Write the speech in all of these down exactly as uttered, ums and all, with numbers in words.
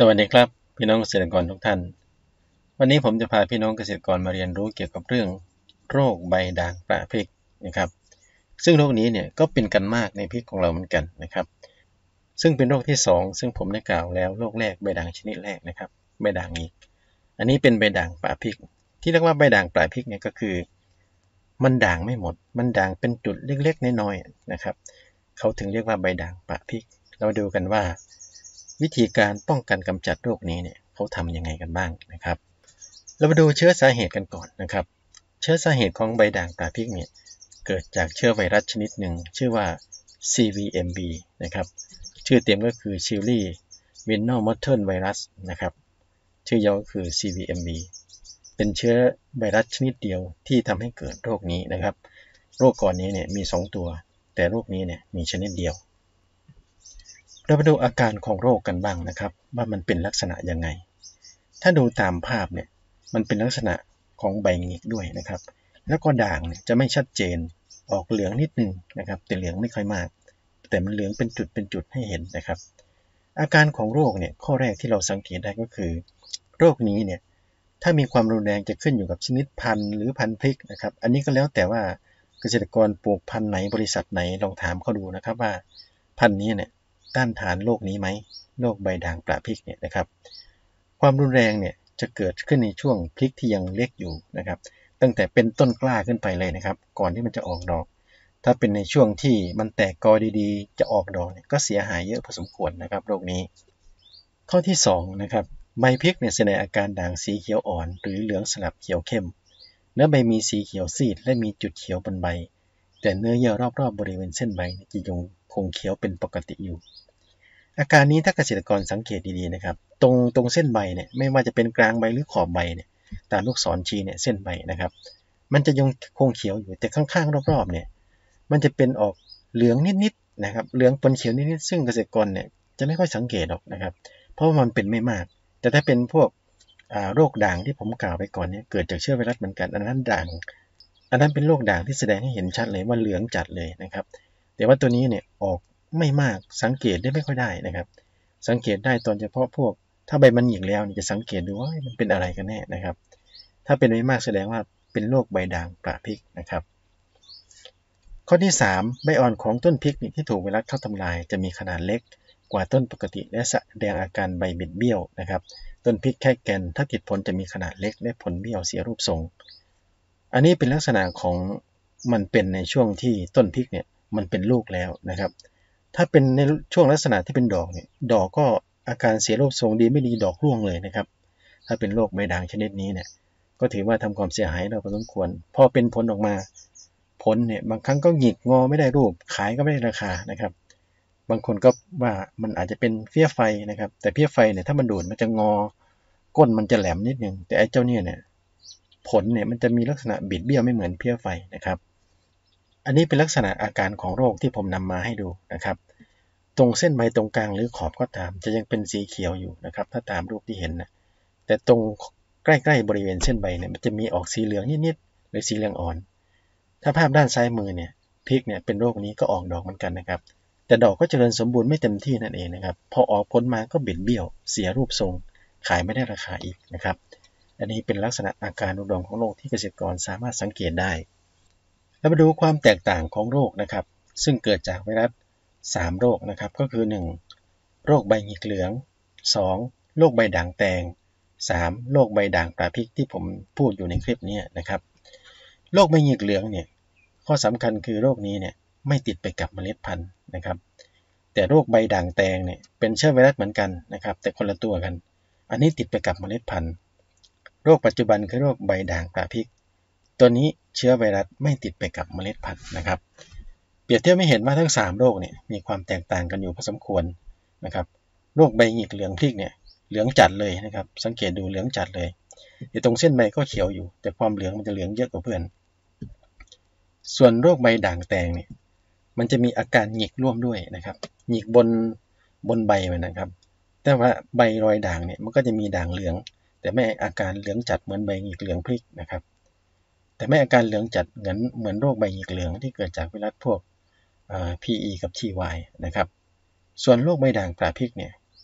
สวัสดีครับพี่น้องเกษตรกรทุกท่านวันนี้ผมจะพาพี่น้องเกษตรกรมาเรียนรู้เกี่ยวกับเรื่องโรคใบด่างประพริกนะครับซึ่งโรคนี้เนี่ยก็เป็นกันมากในพริกของเราเหมือนกันนะครับซึ่งเป็นโรคที่สองซึ่งผมได้กล่าวแล้วโรคแรกใบด่างชนิดแรกนะครับใบด่างอีกอันนี้เป็นใบด่างประพริกที่เรียกว่าใบด่างประพริกเนี่ยก็คือมันด่างไม่หมดมันด่างเป็นจุดเล็กๆน้อยๆนะครับเขาถึงเรียกว่าใบด่างประพริกเราดูกันว่าวิธีการป้องกันกำจัดโรคนี้เนี่ยเขาทำยังไงกันบ้างนะครับเรามาดูเชื้อสาเหตุกันก่อนนะครับเชื้อสาเหตุของใบด่างประพริกเนี่ยเกิดจากเชื้อไวรัสชนิดหนึ่งชื่อว่า ซี วี เอ็ม บี นะครับชื่อเต็มก็คือ Chili Vinal Mottle Virus นะครับชื่อย่อก็คือ ซี วี เอ็ม บี เป็นเชื้อไวรัสชนิดเดียวที่ทำให้เกิดโรคนี้นะครับโรคก่อนนี้เนี่ยมีสองตัวแต่โรคนี้เนี่ยมีชนิดเดียวเราไปดูอาการของโรคกันบ้างนะครับว่ามันเป็นลักษณะยังไงถ้าดูตามภาพเนี่ยมันเป็นลักษณะของใบหงิกด้วยนะครับแล้วก็ด่างเนี่ยจะไม่ชัดเจนออกเหลืองนิดนึงนะครับแต่เหลืองไม่ค่อยมากแต่มันเหลืองเป็นจุดเป็นจุดให้เห็นนะครับอาการของโรคเนี่ยข้อแรกที่เราสังเกตได้ก็คือโรคนี้เนี่ยถ้ามีความรุนแรงจะขึ้นอยู่กับชนิดพันธุ์หรือพันธุ์พริกนะครับอันนี้ก็แล้วแต่ว่าเกษตรกรปลูกพันธุ์ไหนบริษัทไหนลองถามเขาดูนะครับว่าพันธุ์นี้เนี่ยต้านทานโรคนี้ไหมโรคใบด่างประพริกเนี่ยนะครับความรุนแรงเนี่ยจะเกิดขึ้นในช่วงพริกที่ยังเล็กอยู่นะครับตั้งแต่เป็นต้นกล้าขึ้นไปเลยนะครับก่อนที่มันจะออกดอกถ้าเป็นในช่วงที่มันแตกกอดีๆจะออกดอกเนี่ยก็เสียหายเยอะพอสมควรนะครับโรคนี้ข้อที่สองนะครับใบพริกเนี่ยแสดงอาการด่างสีเขียวอ่อนหรือเหลืองสลับเขียวเข้มเนื้อใบมีสีเขียวซีดและมีจุดเขียวบนใบแต่เนื้อเยื่อรอบๆบริเวณเส้นใบจะยังคงเขียวเป็นปกติอยู่อาการนี้ถ้าเกษตรกรสังเกตดีๆนะครับตรงตรงเส้นใบเนี่ยไม่ว่าจะเป็นกลางใบหรือขอบใบเนี่ยตามลูกศรชี้เนี่ยเส้นใบนะครับมันจะยังคงเขียวอยู่แต่ข้างๆรอบๆเนี่ยมันจะเป็นออกเหลืองนิดๆนะครับเหลืองปนเขียวนิดๆซึ่งเกษตรกรเนี่ยจะไม่ค่อยสังเกตหรอกนะครับเพราะว่ามันเป็นไม่มากแต่ถ้าเป็นพวกโรคด่างที่ผมกล่าวไปก่อนเนี่ยเกิดจากเชื้อไวรัสเหมือนกันอันนั้นด่างอันนั้นเป็นโรคด่างที่แสดงให้เห็นชัดเลยว่าเหลืองจัดเลยนะครับแต่ว่าตัวนี้เนี่ยออกไม่มากสังเกตได้ไม่ค่อยได้นะครับสังเกตได้ตอนเฉพาะพวกถ้าใบมันหยิกแล้วจะสังเกตดูว่ามันเป็นอะไรกันแน่นะครับถ้าเป็นไม่มากแสดงว่าเป็นโรคใบด่างประพริกนะครับข้อที่สามใบอ่อนของต้นพริกที่ถูกไวรัสเข้าทำลายจะมีขนาดเล็กกว่าต้นปกติและแสดงอาการใบบิดเบี้ยวนะครับต้นพริกแค่แกนถ้าติดผลจะมีขนาดเล็กและผลเบี้ยวเสียรูปทรงอันนี้เป็นลักษณะของมันเป็นในช่วงที่ต้นพริกเนี่ยมันเป็นลูกแล้วนะครับถ้าเป็นในช่วงลักษณะที่เป็นดอกเนี่ยดอกก็อาการเสียรูปทรงดีไม่ดีดอกร่วงเลยนะครับถ้าเป็นโรคใบด่างชนิดนี้เนี่ยก็ถือว่าทำความเสียหายเราพอสมควรพอเป็นผลออกมาผลเนี่ยบางครั้งก็หงิกงอไม่ได้รูปขายก็ไม่ได้ราคานะครับบางคนก็ว่ามันอาจจะเป็นเพี้ยไฟนะครับแต่เพี้ยไฟเนี่ยถ้ามันดูดมันจะงอก้นมันจะแหลมนิดนึงแต่ไอ้เจ้าเนี่ยเนี่ยผลเนี่ยมันจะมีลักษณะบิดเบี้ยวไม่เหมือนเพี้ยไฟนะครับอันนี้เป็นลักษณะอาการของโรคที่ผมนำมาให้ดูนะครับตรงเส้นใบตรงกลางหรือขอบก็ตามจะยังเป็นสีเขียวอยู่นะครับถ้าตามรูปที่เห็นนะแต่ตรงใกล้ๆบริเวณเส้นใบเนี่ยมันจะมีออกสีเหลืองนิดๆหรือสีเหลืองอ่อนถ้าภาพด้านซ้ายมือเนี่ยพริกเนี่ยเป็นโรคนี้ก็ออกดอกเหมือนกันนะครับแต่ดอกก็เจริญสมบูรณ์ไม่เต็มที่นั่นเองนะครับพอออกผลมาก็บิดเบี้ยวเสียรูปทรงขายไม่ได้ราคาอีกนะครับอันนี้เป็นลักษณะอาการอุดมของโรคที่เกษตรกรสามารถสังเกตได้เรามาดูความแตกต่างของโรคนะครับซึ่งเกิดจากไวรัสสามโรคนะครับก็คือหนึ่งโรคใบหงิกเหลืองสองโรคใบด่างแตงสามโรคใบด่างประพริกที่ผมพูดอยู่ในคลิปนี้นะครับโรคใบหงิกเหลืองเนี่ยข้อสำคัญคือโรคนี้เนี่ยไม่ติดไปกับเมล็ดพันธุ์นะครับแต่โรคใบด่างแตงเนี่ยเป็นเชื้อไวรัสเหมือนกันนะครับแต่คนละตัวกันอันนี้ติดไปกับเมล็ดพันธุ์โรคปัจจุบันคือโรคใบด่างประพริกตัวนี้เชื้อไวรัสไม่ติดไปกับเมล็ดพันธุ์นะครับเปรียบเทียบให้เห็นว่าทั้งสามโรคเนี่ยมีความแตกต่างกันอยู่พอสมควรนะครับโรคใบหงิกเหลืองพริกเนี่ยเหลืองจัดเลยนะครับสังเกตดูเหลืองจัดเลยตรงเส้นใบก็เขียวอยู่แต่ความเหลืองมันจะเหลืองเยอะกว่าเพื่อนส่วนโรคใบด่างแตงเนี่ยมันจะมีอาการหงิกร่วมด้วยนะครับหงิกบนบนใบมันนะครับแต่ว่าใบรอยด่างเนี่ยมันก็จะมีด่างเหลืองแต่ไม่อาการเหลืองจัดเหมือนใบหงิกเหลืองพริกนะครับแต่ไม่อาการเหลืองจัดเหมือนเหมือนโรคใบหงิกเหลืองที่เกิดจากไวรัสพวก พี อี กับ ที วาย นะครับส่วนโรคใบด่างประพริกเนี่ย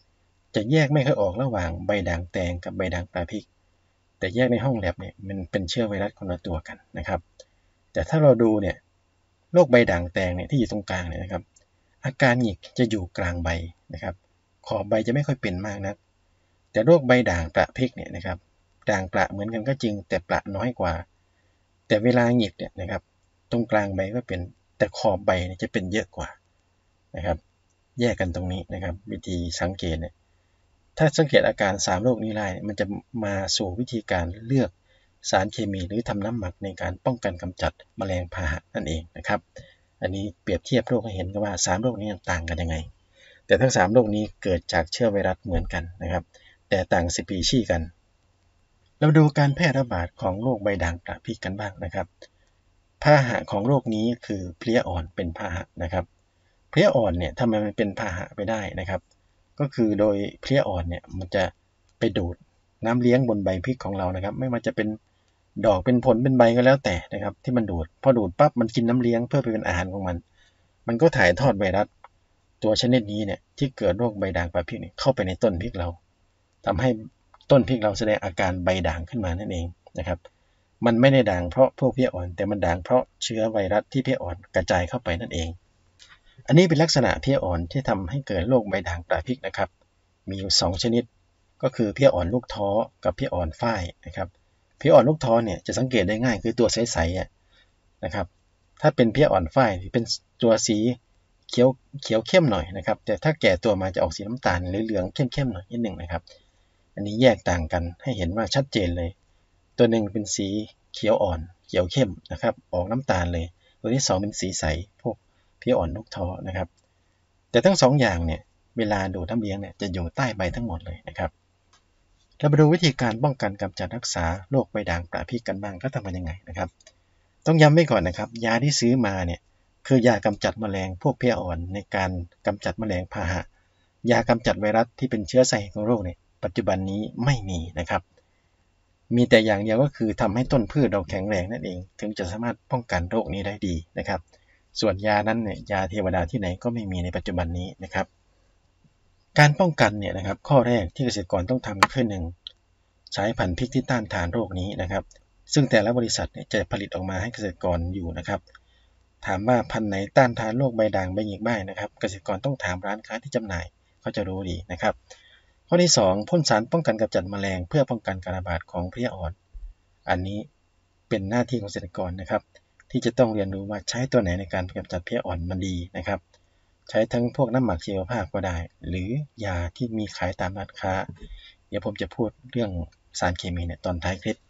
จะแยกไม่ค่อยออกระหว่างใบด่างแตงกับใบด่างปลาพริกแต่แยกในห้องแลบเนี่ยมันเป็นเชื้อไวรัสคนละตัวกันนะครับแต่ถ้าเราดูเนี่ยโรคใบด่างแตงเนี่ยที่อยู่ตรงกลางเนี่ยนะครับอาการหงิกจะอยู่กลางใบนะครับขอบใบจะไม่ค่อยเป็นมากนะแต่โรคใบด่างปลาพริกเนี่ยนะครับด่างปลาเหมือนกันก็จริงแต่ปลาน้อยกว่าแต่เวลาหงิกเนี่ยนะครับตรงกลางใบก็เป็นแต่ขอบใบเนี่ยจะเป็นเยอะกว่านะครับแยกกันตรงนี้นะครับวิธีสังเกตเนี่ยถ้าสังเกตอาการสามโรคนี้ได้มันจะมาสู่วิธีการเลือกสารเคมีหรือทำน้ำหมักในการป้องกันกำจัดแมลงพาหะนั่นเองนะครับอันนี้เปรียบเทียบโรคให้เห็นกันว่าสามโรคนี้ต่างกันยังไงแต่ทั้งสามโรคนี้เกิดจากเชื้อไวรัสเหมือนกันนะครับแต่ต่างสปีชีส์กันเราดูการแพร่ระบาดของโรคใบด่างปลาพริกกันบ้างนะครับพาหะของโรคนี้คือเพลี้ยอ่อนเป็นพาหะนะครับเพลี้ยอ่อนเนี่ยทำไมมันเป็นพาหะไปได้นะครับก็คือโดยเพลี้ยอ่อนเนี่ยมันจะไปดูดน้ำเลี้ยงบนใบพริกของเรานะครับไม่ว่าจะเป็นดอกเป็นผลเป็นใบก็แล้วแต่นะครับที่มันดูดพอดูดปั๊บมันกินน้ำเลี้ยงเพื่อไปเป็นอาหารของมันมันก็ถ่ายทอดไวรัสตัวชนิดนี้เนี่ยที่เกิดโรคใบด่างปลาพริกเนี่ยเข้าไปในต้นพริกเราทำให้ต้นพริกเราแสดงอาการใบด่างขึ้นมานั่นเองนะครับมันไม่ได้ด่างเพราะพวกเพลี้ยอ่อนแต่มันด่างเพราะเชื้อไวรัสที่เพลี้ยอ่อนกระจายเข้าไปนั่นเองอันนี้เป็นลักษณะเพลี้ยอ่อนที่ทำให้เกิดโรคใบด่างปลาพริกนะครับมีอยู่สองชนิดก็คือเพลี้ยอ่อนลูกท้อกับเพลี้ยอ่อนฝ้ายนะครับเพลี้ยอ่อนลูกท้อเนี่ยจะสังเกตได้ง่ายคือตัวใสๆนะครับถ้าเป็นเพลี้ยอ่อนฝ้ายเป็นตัวสีเขียวเขียวเข้มหน่อยนะครับแต่ถ้าแก่ตัวมาจะออกสีน้ำตาลหรือเหลืองเข้มๆหน่อยนิดหนึ่งนะครับอันนี้แยกต่างกันให้เห็นว่าชัดเจนเลยตัวหนึ่งเป็นสีเขียวอ่อนเขียวเข้มนะครับออกน้ำตาลเลยตัวที่สองเป็นสีใสพวกเพลี้ยอ่อนลูกท้อนะครับแต่ทั้งสองอย่างเนี่ยเวลาดูดน้ำเลี้ยงเนี่ยจะอยู่ใต้ใบทั้งหมดเลยนะครับเราไปดูวิธีการป้องกันกำจัดรักษาโรคใบด่างปลาพริกกันบ้างก็ทำกันยังไงนะครับต้องย้ำไว้ก่อนนะครับยาที่ซื้อมาเนี่ยคือยากำจัดแมลงพวกเพลี้ยอ่อนในการกำจัดแมลงพาหะยากำจัดไวรัสที่เป็นเชื้อสาเหตุของโรคเนี่ยปัจจุบันนี้ไม่มีนะครับมีแต่อย่างเดียวก็คือทำให้ต้นพืชเราแข็งแรงนั่นเองถึงจะสามารถป้องกันโรคนี้ได้ดีนะครับส่วนยานั้นเนี่ยยาเทวดาที่ไหนก็ไม่มีในปัจจุบันนี้นะครับการป้องกันเนี่ยนะครับข้อแรกที่เกษตรกรต้องทำก็คือหนึ่งใช้พันธุ์พริกที่ต้านทานโรคนี้นะครับซึ่งแต่ละบริษัทเนี่ยจะผลิตออกมาให้เกษตรกรอยู่นะครับถามว่าพันธุ์ไหนต้านทานโรคใบด่างใบหงิกบ้างนะครับเกษตรกรต้องถามร้านค้าที่จำหน่ายเขาจะรู้ดีนะครับข้อที่สองพ่นสารป้องกันกำจัดแมลงเพื่อป้องกันการระบาดของเพลี้ยอ่อนอันนี้เป็นหน้าที่ของเกษตรกรนะครับที่จะต้องเรียนรู้ว่าใช้ตัวไหนในการกำจัดเพลี้ยอ่อนมันดีนะครับใช้ทั้งพวกน้ำหมักชีวภาพก็ได้หรือยาที่มีขายตามร้านค้าเดี๋ยวผมจะพูดเรื่องสารเคมีเนี่ยตอนท้ายคลิป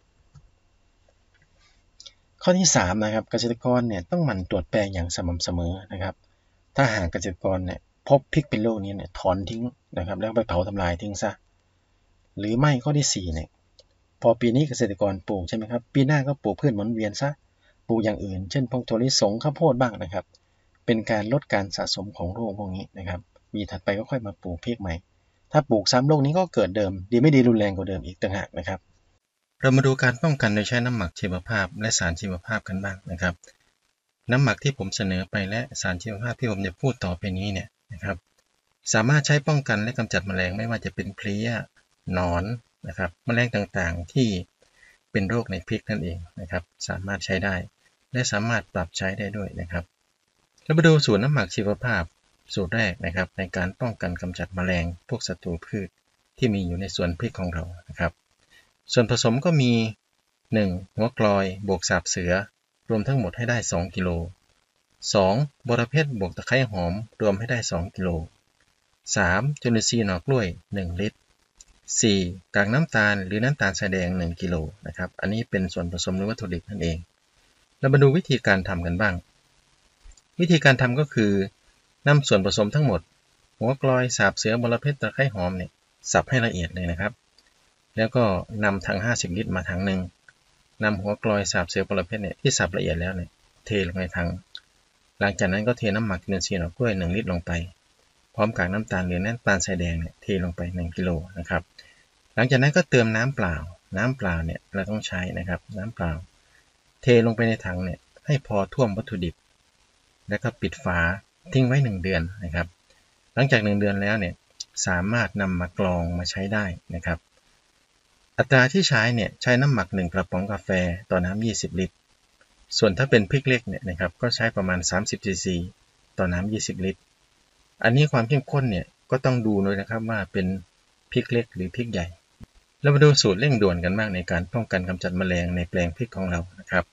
ข้อที่สามนะครับเกษตรกรเนี่ยต้องหมั่นตรวจแปลงอย่างสม่ำเสมอนะครับถ้าหากเกษตรกรเนี่ยพบพริกเป็นโรคนี้เนี่ยถอนทิ้งนะครับแล้วไปเผาทำลายทิ้งซะหรือไม่ข้อที่สี่เนี่ยพอปีนี้เกษตรกรปลูกใช่ไหมครับปีหน้าก็ปลูกพืชหมุนเวียนซะปลูกอย่างอื่นเช่นพวกถั่วลิสงข้าวโพดบ้างนะครับเป็นการลดการสะสมของโรคพวกนี้นะครับปีถัดไปก็ค่อยมาปลูกพริกใหม่ถ้าปลูกซ้ำโรคนี้ก็เกิดเดิมดีไม่ดีรุนแรงกว่าเดิมอีกต่างหากนะครับเรามาดูการป้องกันโดยใช้น้ำหมักชีวภาพและสารชีวภาพกันบ้างนะครับน้ำหมักที่ผมเสนอไปและสารชีวภาพที่ผมจะพูดต่อไปนี้เนี่ยนะครับสามารถใช้ป้องกันและกำจัดแมลงไม่ว่าจะเป็นเพลี้ยหนอนนะครับแมลงต่างๆที่เป็นโรคในพริกนั่นเองนะครับสามารถใช้ได้และสามารถปรับใช้ได้ด้วยนะครับเรามาดูสูตรน้ำหมักชีวภาพสูตรแรกนะครับในการป้องกันกำจัดแมลงพวกศัตรูพืชที่มีอยู่ในสวนพริกของเรานะครับส่วนผสมก็มีหนึ่งหัวกลอยบวกสาบเสือรวมทั้งหมดให้ได้สองกิโลสองบรเพชรบวกตะไคร้หอมรวมให้ได้สองกิโลสามจุลินทรีย์หน่อกล้วยหนึ่งลิตรสี่กากน้ำตาลหรือน้ำตาลทรายแดงหนึ่งกิโลนะครับอันนี้เป็นส่วนผสมหรือวัตถุดิบนั่นเองเรามาดูวิธีการทำกันบ้างวิธีการทำก็คือนำส่วนผสมทั้งหมดหัวกลอยสาบเสือบรเพชรตะไคร้หอมเนี่ยสับให้ละเอียดเลยนะครับแล้วก็นำถังห้าสิบลิตรมาถังหนึ่งนำหัวกลอยสาบเสือบรเพชรเนี่ยที่สับละเอียดแล้วเนี่ยเทลงในถังหลังจากนั้นก็เทน้ำหมักจุลินทรีย์หน่อกล้วยหนึ่งลิตรลงไปพร้อมกับน้ำตาลหรือน้ำตาลทรายแดงเนี่ยเทลงไปหนึ่งกิโลนะครับหลังจากนั้นก็เติมน้ำเปล่าน้ำเปล่าเนี่ยเราต้องใช้นะครับน้ำเปล่าเทลงไปในถังเนี่ยให้พอท่วมวัตถุดิบแล้วก็ปิดฝาทิ้งไว้หนึ่งเดือนนะครับหลังจากหนึ่งเดือนแล้วเนี่ยสามารถนำมากรองมาใช้ได้นะครับอัตราที่ใช้เนี่ยใช้น้ำหมักหนึ่งกระป๋องกาแฟต่อน้ำยี่สิบลิตรส่วนถ้าเป็นพริกเล็กเนี่ยนะครับก็ใช้ประมาณสามสิบซีซีต่อน้ำยี่สิบลิตรอันนี้ความเข้มข้นเนี่ยก็ต้องดูด้วยนะครับว่าเป็นพริกเล็กหรือพริกใหญ่เรามาดูสูตรเร่งด่วนกันบ้างในการป้องกันกำจัดแมลงในแปลงพริกของเรานะครับ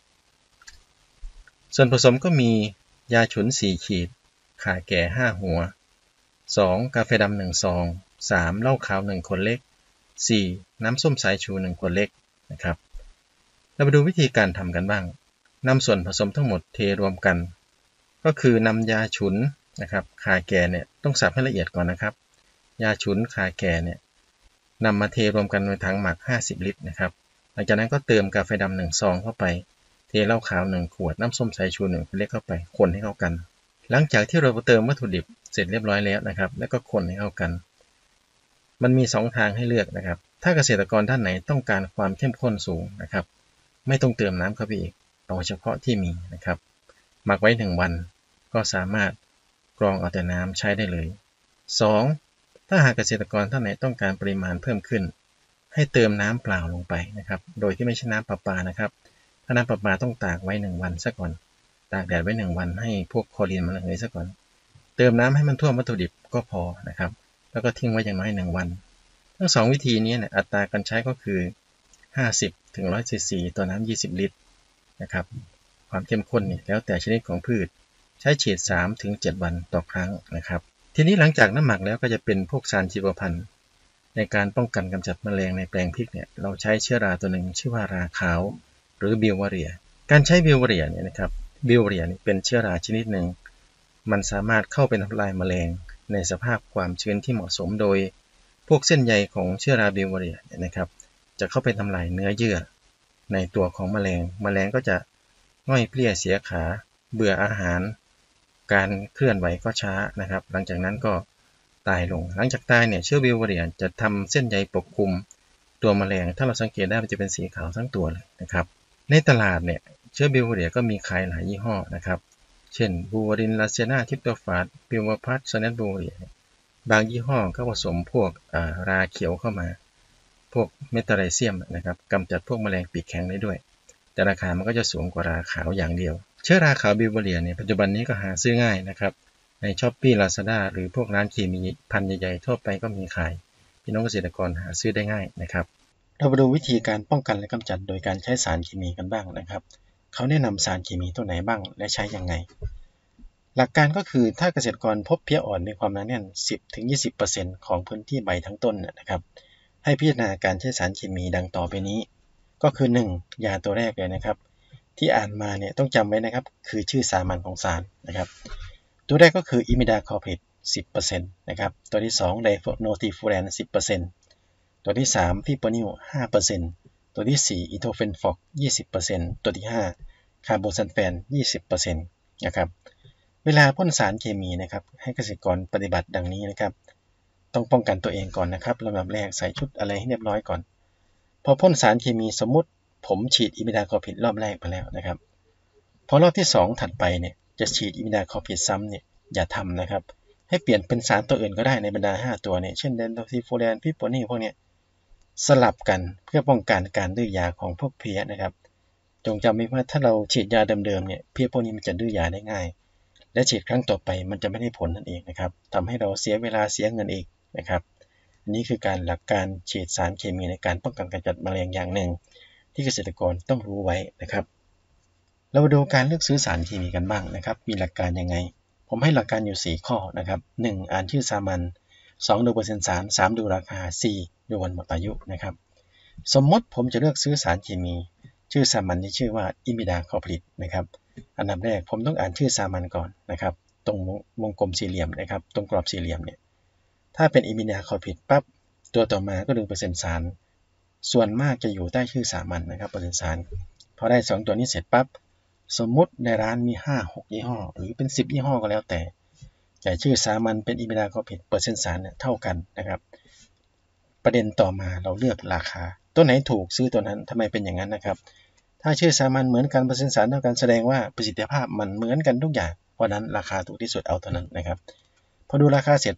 ส่วนผสมก็มียาฉุนสี่ขีดข่าแก่ห้าหัวสองกาแฟดำหนึ่งซองสามเหล้าขาวหนึ่งขวดเล็กสี่น้ำส้มสายชูหนึ่งขวดเล็กนะครับเรามาดูวิธีการทำกันบ้างนำส่วนผสมทั้งหมดเทรวมกันก็คือนำยาฉุนนะครับข่าแก่เนี่ยต้องสับให้ละเอียดก่อนนะครับยาฉุนข่าแก่เนี่ยนำมาเทรวมกันในถังหมักห้าสิบลิตรนะครับหลังจากนั้นก็เติมกาแฟดำหนึ่งซองเข้าไปเทเหล้าขาวหนึ่งขวดน้ำส้มสายชูหนึ่งขวดเล็กเข้าไปคนให้เข้ากันหลังจากที่เราเติมวัตถุดิบเสร็จเรียบร้อยแล้วนะครับแล้วก็คนให้เข้ากันมันมีสองทางให้เลือกนะครับถ้าเกษตรกรท่านไหนต้องการความเข้มข้นสูงนะครับไม่ต้องเติมน้ำเข้าไปอีกเอาเฉพาะที่มีนะครับหมักไว้หนึ่งวันก็สามารถกรองเอาแต่น้ำใช้ได้เลยสองถ้าหากเกษตรกรท่านไหนต้องการปริมาณเพิ่มขึ้นให้เติมน้ำเปล่าลงไปนะครับโดยที่ไม่ใช่น้ำประปานะครับถ้าน้ำประปาต้องตากไว้หนึ่งวันซะก่อนตากแดดไว้หนึ่งวันให้พวกคลอรีนมันระเหยซะก่อนเติมน้ำให้มันท่วมวัตถุดิบก็พอนะครับแล้วก็ทิ้งไว้อย่างน้อยหนึ่งวันทั้งสองวิธีนี้เนี่ยอัตราการใช้ก็คือห้าสิบถึงหนึ่งร้อยซีซีต่อน้ำยี่สิบลิตรนะครับความเข้มข้นเนี่ยแล้วแต่ชนิดของพืชใช้ฉีด สามถึงเจ็ด วันต่อครั้งนะครับทีนี้หลังจากน้ำหมักแล้วก็จะเป็นพวกสารชีวพันธุ์ในการป้องกันกำจัดแมลงในแปลงพริกเนี่ยเราใช้เชื้อราตัวหนึ่งชื่อว่าราขาวหรือบิววาเรียการใช้บิววาเรียเนี่ยนะครับบิววาเรียเป็นเชื้อราชนิดหนึ่งมันสามารถเข้าไปทำลายแมลงในสภาพความชื้นที่เหมาะสมโดยพวกเส้นใยของเชื้อราบิววาเรียเนี่ยนะครับจะเข้าไปทำลายเนื้อเยื่อในตัวของแมลงแมลงก็จะง่อยเปลี้ยเสียขาเบื่ออาหารการเคลื่อนไหวก็ช้านะครับหลังจากนั้นก็ตายลงหลังจากตายเนี่ยเชื้อบิววาเรียจะทำเส้นใยปกคลุมตัวแมลงถ้าเราสังเกตได้มันจะเป็นสีขาวทั้งตัวเลยนะครับในตลาดเนี่ยเชื้อบิววาเรียก็มีขายหลายยี่ห้อนะครับเช่นบูวารินลาเซนาทิปโตฟาสบิววาพัสซเนตบูวาเรียบางยี่ห้อก็ผสมพวกราเขียวเข้ามาพวกเมทาไรเซียมนะครับกำจัดพวกแมลงปีกแข็งได้ด้วยแต่ราคามันก็จะสูงกว่าราขาวอย่างเดียวเชื้อราขาวบิววาเรียเนี่ยปัจจุบันนี้ก็หาซื้อง่ายนะครับในช้อปปี้ลาซาด้าหรือพวกร้านเคมีพันใหญ่ๆทั่วไปก็มีขายพี่น้องเกษตรกรหาซื้อได้ง่ายนะครับเรามาดูวิธีการป้องกันและกำจัดโดยการใช้สารเคมีกันบ้างนะครับเขาแนะนำสารเคมีตัวไหนบ้างและใช้ยังไงหลักการก็คือถ้าเกษตรกรพบเพี้ยอ่อนมีความหนาแน่น สิบถึงยี่สิบเปอร์เซ็นต์ ของพื้นที่ใบทั้งต้นนะครับให้พิจารณาการใช้สารเคมีดังต่อไปนี้ก็คือหนึ่งยาตัวแรกเลยนะครับที่อ่านมาเนี่ยต้องจำไว้นะครับคือชื่อสามัญของสารนะครับตัวแรกก็คืออิมิดาคลอพริด สิบเปอร์เซ็นต์ นะครับตัวที่สองไดโนทิฟูแรน สิบเปอร์เซ็นต์ ตัวที่สามฟิโปนิล ห้าเปอร์เซ็นต์ ตัวที่สี่อิโทเฟนฟอก ยี่สิบเปอร์เซ็นต์ ตัวที่ห้าคาร์โบซัลแฟน ยี่สิบเปอร์เซ็นต์ นะครับเวลาพ่นสารเคมีนะครับให้เกษตรกรปฏิบัติดังนี้นะครับต้องป้องกันตัวเองก่อนนะครับลำดับแรกใส่ชุดอะไรให้เรียบร้อยก่อนพอพ่นสารเคมีสมมุติผมฉีดอิมิดาคลอพริดรอบแรกไปแล้วนะครับพอรอบที่สองถัดไปเนี่ยจะฉีดอิมิดาคลอพริดซ้ำเนี่ยอย่าทำนะครับให้เปลี่ยนเป็นสารตัวอื่นก็ได้ในบรรดาห้าตัวเนี่ยเช่นไดโนทิฟูแรนฟิโปนิลพวกนี้สลับกันเพื่อป้องกันการดื้อยาของพวกเพี้ยนะครับจงจำไว้ว่าถ้าเราฉีดยาเดิมๆเนี่ยเพี้ยพวกนี้มันจะดื้อยาได้ง่ายและฉีดครั้งต่อไปมันจะไม่ได้ผลนั่นเองนะครับทำให้เราเสียเวลาเสียเงินอีกนะครับอันนี้คือการหลักการฉีดสารเคมีในการป้องกันกำจัดแมลงอย่างหนึ่งที่เกษตรกรต้องรู้ไว้นะครับเรามาดูการเลือกซื้อสารเคมีกันบ้างนะครับมีหลักการยังไงผมให้หลักการอยู่สี่ข้อนะครับหนึ่งอ่านชื่อสามัญสองดูเปอร์เซ็นต์สารสามดูราคาสี่ดูวันหมดอายุนะครับสมมติผมจะเลือกซื้อสารเคมีชื่อสามัญที่ชื่อว่าอิมิดาคลอพริดนะครับอันดับแรกผมต้องอ่านชื่อสามัญก่อนนะครับตรงวงกลมสี่เหลี่ยมนะครับตรงกรอบสี่เหลี่ยมเนี่ยถ้าเป็นอิมิดาคลอพริดปั๊บตัวต่อมาก็ดูเปอร์เซ็นต์สารส่วนมากจะอยู่ใต้ชื่อสามัญนะครับเปอร์เซ็นต์สารพอได้สองตัวนี้เสร็จปั๊บสมมุติในร้านมี ห้าหก ยี่ห้อหรือเป็นสิบยี่ห้อก็แล้วแต่แต่ชื่อสามัญเป็นอิมิดาคลอพริดเปอร์เซ็นต์สารเนี่ยเท่ากันนะครับประเด็นต่อมาเราเลือกราคาตัวไหนถูกซื้อตัวนั้นทำไมเป็นอย่างนั้นนะครับถ้าชื่อสามัญเหมือนกันเปอร์เซ็นต์สารเท่ากันแสดงว่าประสิทธิภาพมันเหมือนกันทุกอย่างเพราะนั้นราคาถูกที่สุดเอาเท่านั้นนะครับพอดูราคาเสร็จปั๊บ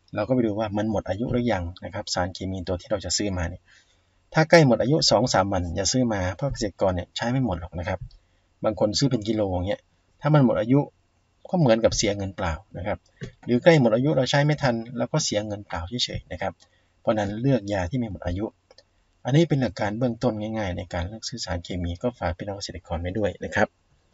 เราก็ไปดูว่ามันหมดอายุหรือยังนะครับสารเคมีตัวที่เราจะซื้อมาเนี่ยถ้าใกล้หมดอายุ สองถึงสาม วันอย่าซื้อมาเพราะเกษตรกรเนี่ยใช้ไม่หมดหรอกนะครับบางคนซื้อเป็นกิโลอย่างเงี้ยถ้ามันหมดอายุก็เหมือนกับเสียเงินเปล่านะครับหรือใกล้หมดอายุเราใช้ไม่ทันแล้วก็เสียเงินเปล่าเฉยๆนะครับเพราะนั้นเลือกยาที่ไม่หมดอายุอันนี้เป็นหลักการเบื้องต้นง่ายๆในการเลือกซื้อสารเคมีก็ฝากพี่น้องเกษตรกรไว้ด้วยนะครับ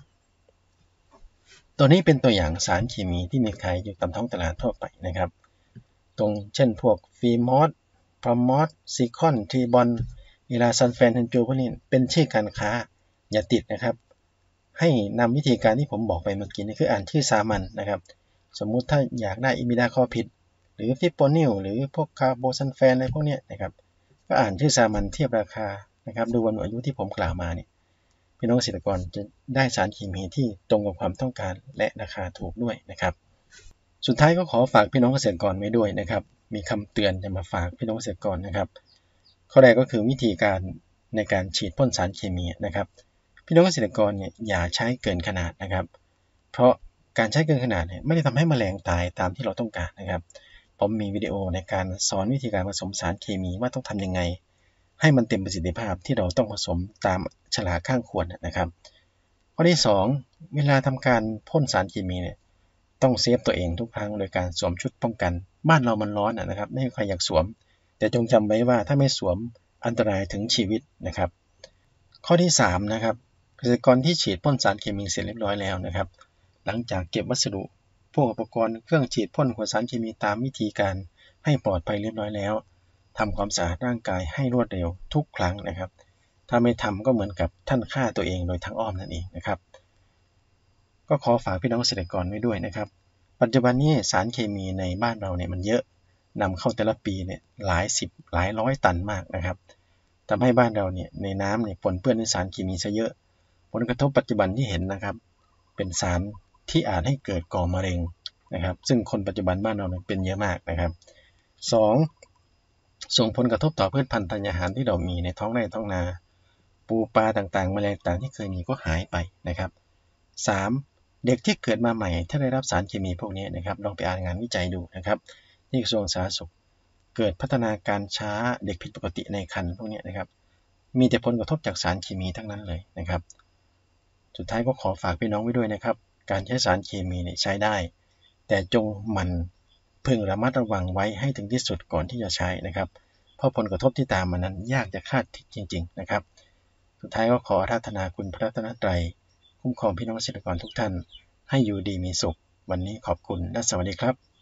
ตัวนี้เป็นตัวอย่างสารเคมีที่มีขายอยู่ตามท้องตลาดทั่วไปนะครับตรงเช่นพวกฟีมอสพรอมอสซิคอนทีบอลอีลาซันแฟนเทนจูพวกนี้เป็นชื่อการค้าอย่าติดนะครับให้นำวิธีการที่ผมบอกไปเมื่อกี้นี่คืออ่านชื่อสามัญนะครับสมมุติถ้าอยากได้อิมิดาคลอพิดหรือฟิปโปนิลหรือพวกคาร์โบซันแฟนอะไรพวกนี้นะครับก็อ่านชื่อสามัญเทียบราคานะครับดูวันอายุที่ผมกล่าวมาเนี่ยพี่น้องเกษตรกรจะได้สารเคมีที่ตรงกับความต้องการและราคาถูกด้วยนะครับสุดท้ายก็ขอฝากพี่น้องเกษตรกรไว้ด้วยนะครับมีคำเตือนจะมาฝากพี่น้องเกษตรกรนะครับข้อแรกก็คือวิธีการในการฉีดพ่นสารเคมีนะครับพี่น้องเกษตรกรเนี่ยอย่าใช้เกินขนาดนะครับเพราะการใช้เกินขนาดเนี่ยไม่ได้ทำให้แมลงตายตามที่เราต้องการนะครับผมมีวิดีโอในการสอนวิธีการผสมสารเคมีว่าต้องทำยังไงให้มันเต็มประสิทธิภาพที่เราต้องผสมตามฉลากข้างขวดนะครับข้อที่สองเวลาทำการพ่นสารเคมีเนี่ยต้องเซฟตัวเองทุกครั้งโดยการสวมชุดป้องกันบ้านเรามันร้อนนะครับไม่มีใครอยากสวมแต่จงจำไว้ว่าถ้าไม่สวมอันตรายถึงชีวิตนะครับข้อที่สามนะครับเกษตรกรที่ฉีดพ่นสารเคมีเสร็จเรียบร้อยแล้วนะครับหลังจากเก็บวัสดุพวกอุปกรณ์เครื่องฉีดพ่นหัวสารเคมีตามวิธีการให้ปลอดภัยเรียบร้อยแล้วทำความสะอาดร่างกายให้รวดเร็วทุกครั้งนะครับถ้าไม่ทำก็เหมือนกับท่านฆ่าตัวเองโดยทางอ้อมนั่นเองนะครับก็ขอฝากพี่น้องเกษตรกรไว้ด้วยนะครับปัจจุบันนี้สารเคมีในบ้านเราเนี่ยมันเยอะนำเข้าแต่ละปีเนี่ยหลายสิบหลายร้อยตันมากนะครับทำให้บ้านเราเนี่ยในน้ำเนี่ยปนเปื้อนด้วยสารเคมีซะเยอะผลกระทบปัจจุบันที่เห็นนะครับเป็นสารที่อาจให้เกิดก่อมะเร็งนะครับซึ่งคนปัจจุบันบ้านเราเป็นเยอะมากนะครับสองส่งผลกระทบต่อพืชพันธุ์ธัญญาหารที่เรามีในท้องไร่ท้องนาปูปลาต่างๆแมลงต่างที่เคยมีก็หายไปนะครับสามเด็กที่เกิดมาใหม่ถ้าได้รับสารเคมีพวกนี้นะครับลองไปอ่านงานวิจัยดูนะครับที่กระทรวงสาธารณสุขเกิดพัฒนาการช้าเด็กผิดปกติในครรภ์พวกนี้นะครับมีแต่ผลกระทบจากสารเคมีทั้งนั้นเลยนะครับสุดท้ายก็ขอฝากพี่น้องไว้ด้วยนะครับการใช้สารเคมีเนี่ยใช้ได้แต่จงหมั่นพึงระมัดระวังไว้ให้ถึงที่สุดก่อนที่จะใช้นะครับเพราะผลกระทบที่ตามมานั้นยากจะคาดคิดจริงๆนะครับสุดท้ายก็ขออาราธนาคุณพระรัตนตรัยคุ้มครองพี่น้องเกษตรกรทุกท่านให้อยู่ดีมีสุขวันนี้ขอบคุณและสวัสดีครับ